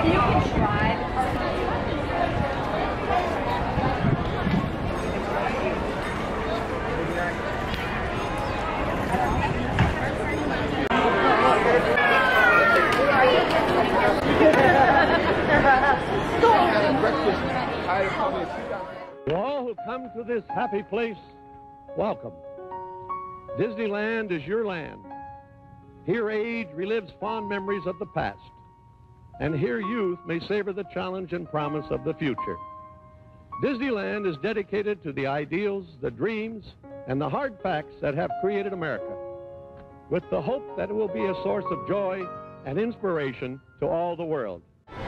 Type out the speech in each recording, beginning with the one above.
To all who come to this happy place, welcome. Disneyland is your land. Here age relives fond memories of the past, and here youth may savor the challenge and promise of the future. Disneyland is dedicated to the ideals, the dreams, and the hard facts that have created America, with the hope that it will be a source of joy and inspiration to all the world.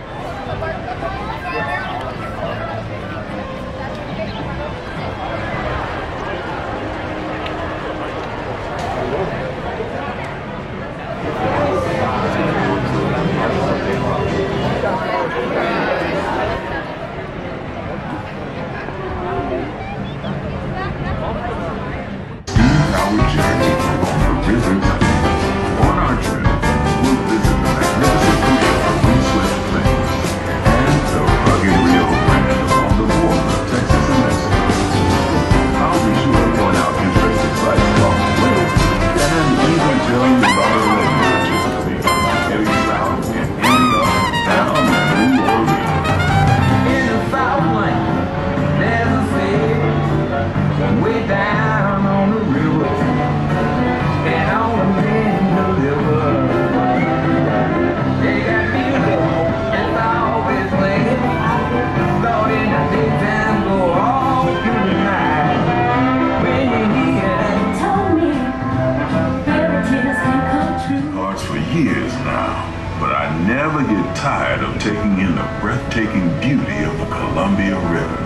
Years now, but I never get tired of taking in the breathtaking beauty of the Columbia River.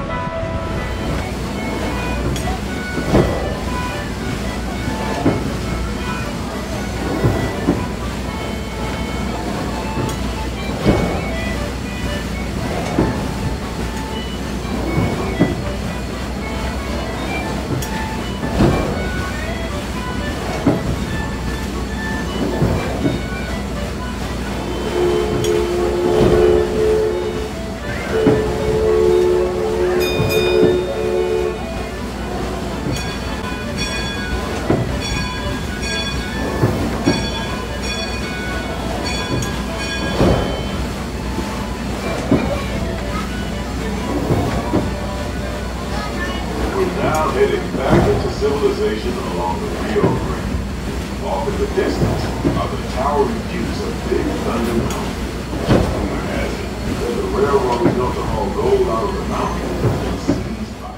Now heading back into civilization along the Rio Grande. Off in the distance are the towering views of Big Thunder Mountain. Rumor has it that the railroad built to haul gold out of the mountain was seized by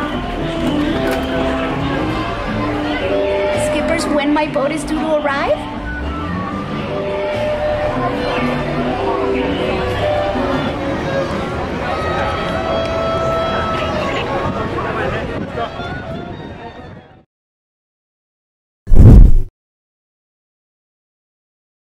Skippers, when my boat is due to arrive?